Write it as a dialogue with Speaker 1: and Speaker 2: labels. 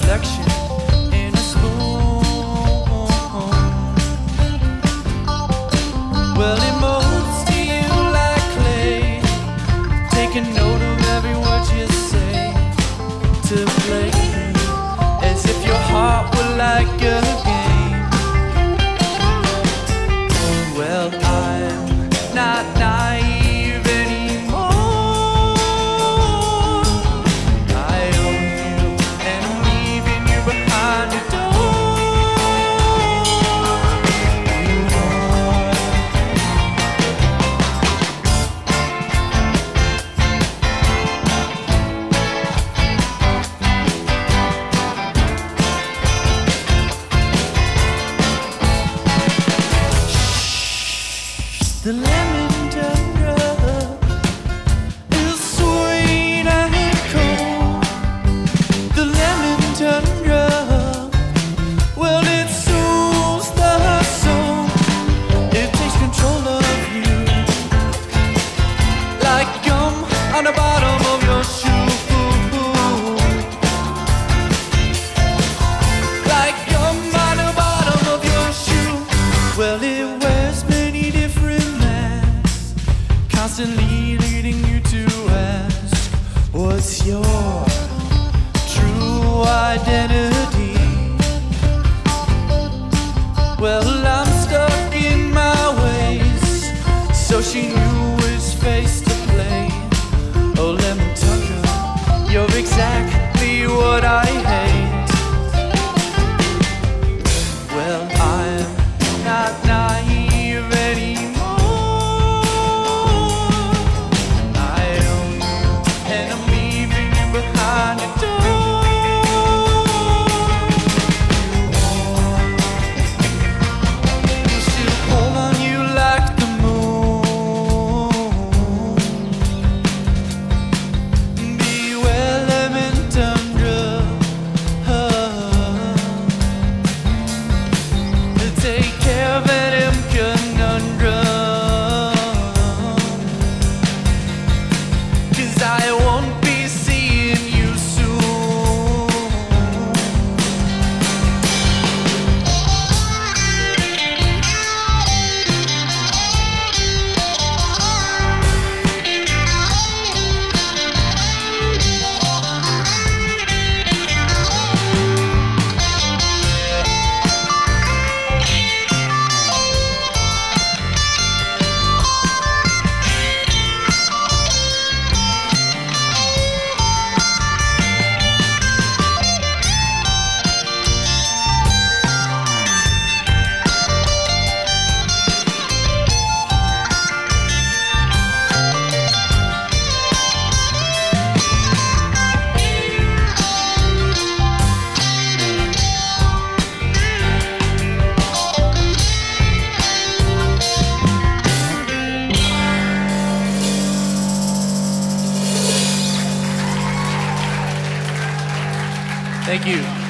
Speaker 1: reflection in a spoon. Well, it molds to you like clay, taking note of every word you say, to play as if your heart were like a game. Well, I'm not naive anymore. I own you and I'm leaving you behind the door. The lemon Tundra is sweet and cold. The lemon Tundra, well, it soothes the soul. It takes control of you, like gum on the bottom of your shoe. Like gum on the bottom of your shoe. Well, it wears many different, constantly leading you to ask, what's your true identity? Well, I'm stuck in my ways, so she knew which face to play. Oh, lemon Tundra, you're exactly what I hate. Well, I'm not naive anymore. Thank you.